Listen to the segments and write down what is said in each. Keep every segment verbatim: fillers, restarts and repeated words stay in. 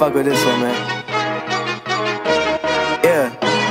fuck with this one, man. Yeah.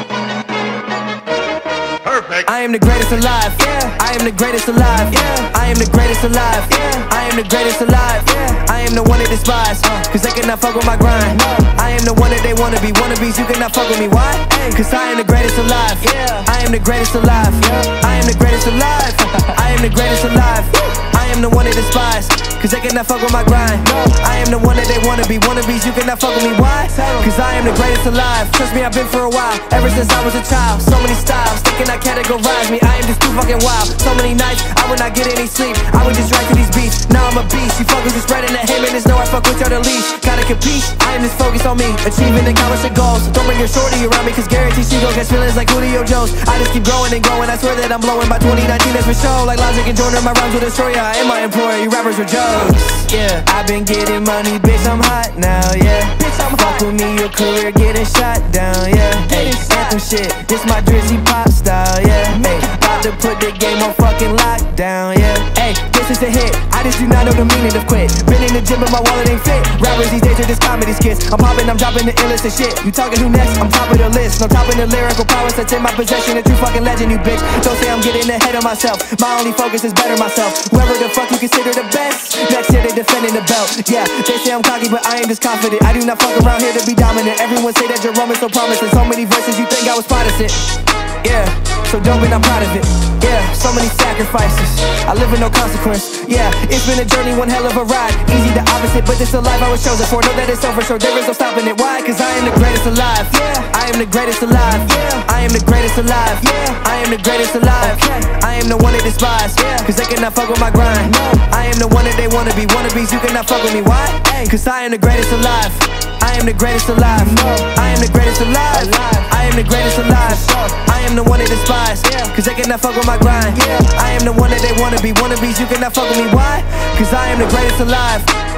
Perfect. I am the greatest alive. Yeah. I am the greatest alive. Yeah. I am the greatest alive. Yeah. I am the greatest alive. Yeah. I am the one they despise, cause they cannot fuck with my grind. I am the one that they wanna be. Wannabes, you cannot fuck with me. Why? Cause I am the greatest alive. Yeah. I am the greatest alive. Yeah. I am the greatest alive. I am the greatest alive. I am the one they despise, cause they cannot fuck with my grind. I am the one that they wanna be. Wannabes, you cannot fuck with me. Why? Cause I am the greatest alive. Trust me, I've been for a while, ever since I was a child. So many styles, they cannot categorize me. I am just too fucking wild. So many nights, I would not get any sleep. I would just write to these beats. Now I'm a beast. You fuckers just spreading that hate, man, there's no I fuck with y'all the least. Gotta compete, I am just focused on me, achieving and accomplishing goals. Don't bring your shorty around me, cause guarantee she gon' catch feelings like Julio Jones. I just keep growing and growing, I swear that I'm blowing by twenty nineteen, that's for sure. Like Logic and Jordan, my rhymes will destroy ya. I am my employer, you rappers are jokes. Yeah, I've been getting money, bitch, I'm hot now, yeah. Bitch, I'm fuck hot with me, your career getting shot down, yeah. Hey, anthem shit, this my Drizzy pop style, yeah. Hey, about to put the game on fucking lockdown, yeah. Hey, this is a hit, I just do not know the meaning of quit. Been in the gym but my wallet ain't fit. Rappers these days are just comedy skits. I'm popping, I'm dropping the illest of shit. You talking who next? I'm top of the list. No topping the lyrical powers that's in my possession. A true fucking legend, you bitch. Don't say I'm getting ahead of myself. My only focus is better myself. Whoever the fuck you consider the best, next year they defending the belt. Yeah, they say I'm cocky but I am just confident. I do not fuck around here to be dominant. Everyone say that Jerome is so promising. So many verses you think I was Protestant. Yeah, so dope and I'm proud of it. Yeah, so many sacrifices, I live with no consequence. Yeah, it's been a journey, one hell of a ride. Easy the opposite, but this the life I was chosen for. Know that it's over, so there is no stopping it. Why? Cause I am the greatest alive. Yeah, I am the greatest alive. Yeah, I am the greatest alive. Yeah, I am the greatest alive. Okay. I am the one they despise, yeah, cause they cannot fuck with my grind. No. I am the one that they wanna be. Wannabes, you cannot fuck with me. Why? Hey. Cause I am the greatest alive. I am the greatest alive. No. I am the greatest alive. alive. I am the greatest alive. I am the one they despise, yeah, cause they cannot fuck with my grind. Yeah. I am the one that they wanna be. Wannabes, you cannot fuck with me. Why? Cause I am the greatest alive.